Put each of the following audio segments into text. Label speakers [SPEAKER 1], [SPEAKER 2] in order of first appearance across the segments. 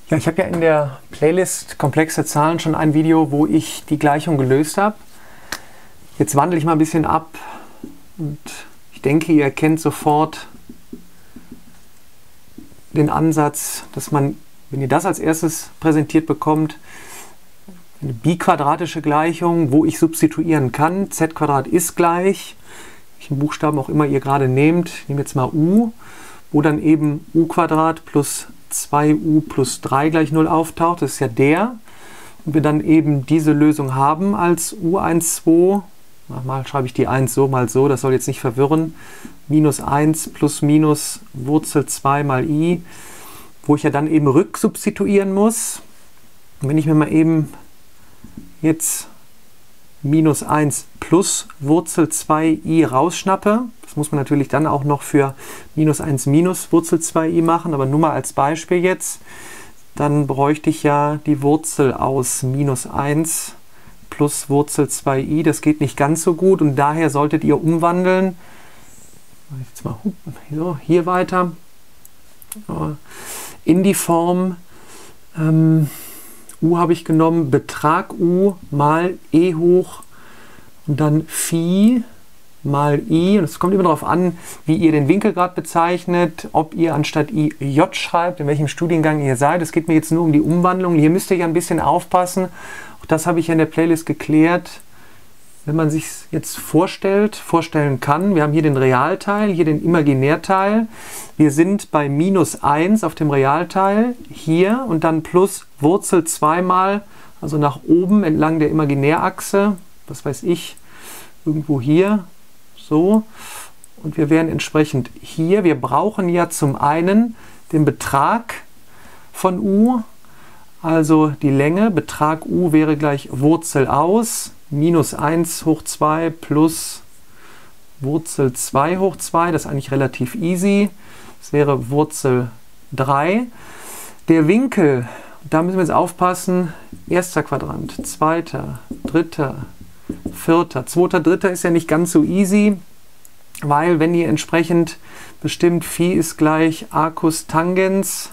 [SPEAKER 1] Ja, ich habe ja in der Playlist Komplexe Zahlen schon ein Video, wo ich die Gleichung gelöst habe. Jetzt wandle ich mal ein bisschen ab und ich denke, ihr erkennt sofort den Ansatz, dass man, wenn ihr das als erstes präsentiert bekommt, eine biquadratische Gleichung, wo ich substituieren kann. Z² ist gleich, welchen Buchstaben auch immer ihr gerade nehmt, ich nehme jetzt mal U, wo dann eben U² plus 2u plus 3 gleich 0 auftaucht, das ist ja der. Und wir dann eben diese Lösung haben als U1, 2, mal schreibe ich die 1 so, mal so, das soll jetzt nicht verwirren, minus 1 plus minus Wurzel 2 mal i, wo ich ja dann eben rücksubstituieren muss. Und wenn ich mir mal eben jetzt minus 1 plus Wurzel 2i rausschnappe, das muss man natürlich dann auch noch für minus 1 minus Wurzel 2i machen, aber nur mal als Beispiel jetzt, dann bräuchte ich ja die Wurzel aus minus 1 plus Wurzel 2i, das geht nicht ganz so gut und daher solltet ihr umwandeln, jetzt mal so, hier weiter, in die Form, U habe ich genommen, Betrag U mal e hoch und dann Phi mal i. Und es kommt immer darauf an, wie ihr den Winkelgrad bezeichnet, ob ihr anstatt i j schreibt, in welchem Studiengang ihr seid. Es geht mir jetzt nur um die Umwandlung. Hier müsst ihr ja ein bisschen aufpassen. Auch das habe ich ja in der Playlist geklärt. Wenn man sich jetzt vorstellen kann, wir haben hier den Realteil, hier den Imaginärteil. Wir sind bei minus 1 auf dem Realteil hier und dann plus Wurzel 2 mal, also nach oben entlang der Imaginärachse, was weiß ich, irgendwo hier, so. Und wir wären entsprechend hier. Wir brauchen ja zum einen den Betrag von u, also die Länge. Betrag u wäre gleich Wurzel aus, minus 1 hoch 2 plus Wurzel 2 hoch 2, das ist eigentlich relativ easy. Das wäre Wurzel 3. Der Winkel, da müssen wir jetzt aufpassen, erster Quadrant, zweiter, dritter, vierter. Zweiter, dritter ist ja nicht ganz so easy, weil wenn ihr entsprechend bestimmt, Phi ist gleich Arcus Tangens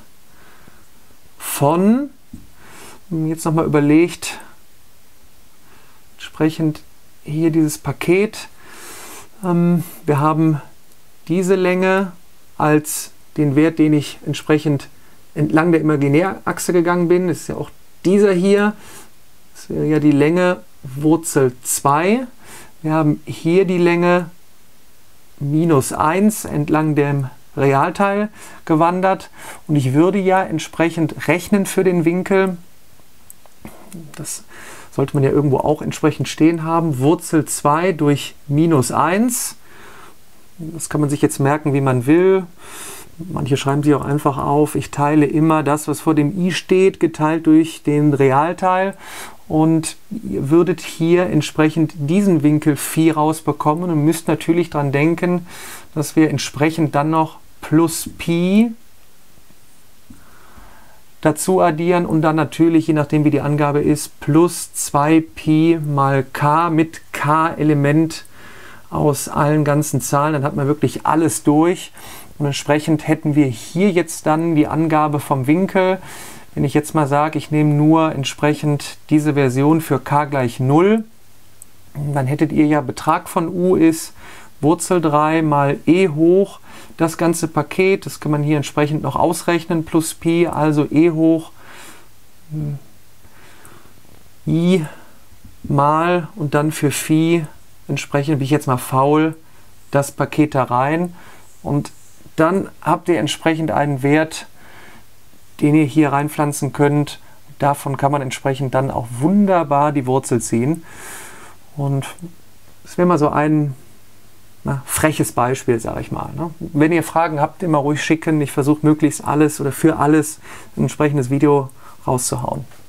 [SPEAKER 1] von, jetzt nochmal überlegt, entsprechend hier dieses Paket, wir haben diese Länge als den Wert, den ich entsprechend entlang der Imaginärachse gegangen bin, das ist ja auch dieser hier, das wäre ja die Länge Wurzel 2. Wir haben hier die Länge minus 1 entlang dem Realteil gewandert und ich würde ja entsprechend rechnen für den Winkel. Das sollte man ja irgendwo auch entsprechend stehen haben. Wurzel 2 durch minus 1. Das kann man sich jetzt merken, wie man will. Manche schreiben sich auch einfach auf, ich teile immer das, was vor dem i steht, geteilt durch den Realteil. Und ihr würdet hier entsprechend diesen Winkel Phi rausbekommen und müsst natürlich daran denken, dass wir entsprechend dann noch plus Pi dazu addieren und dann natürlich, je nachdem wie die Angabe ist, plus 2Pi mal k mit k-Element aus allen ganzen Zahlen. Dann hat man wirklich alles durch und entsprechend hätten wir hier jetzt dann die Angabe vom Winkel. Wenn ich jetzt mal sage, ich nehme nur entsprechend diese Version für k gleich 0, dann hättet ihr ja Betrag von u ist Wurzel 3 mal e hoch, das ganze Paket, das kann man hier entsprechend noch ausrechnen, plus Pi, also e hoch i mal und dann für Phi entsprechend, bin ich jetzt mal faul, das Paket da rein und dann habt ihr entsprechend einen Wert, den ihr hier reinpflanzen könnt. Davon kann man entsprechend dann auch wunderbar die Wurzel ziehen. Und das wäre mal so ein freches Beispiel, sage ich mal. Ne? Wenn ihr Fragen habt, immer ruhig schicken. Ich versuche möglichst alles oder für alles ein entsprechendes Video rauszuhauen.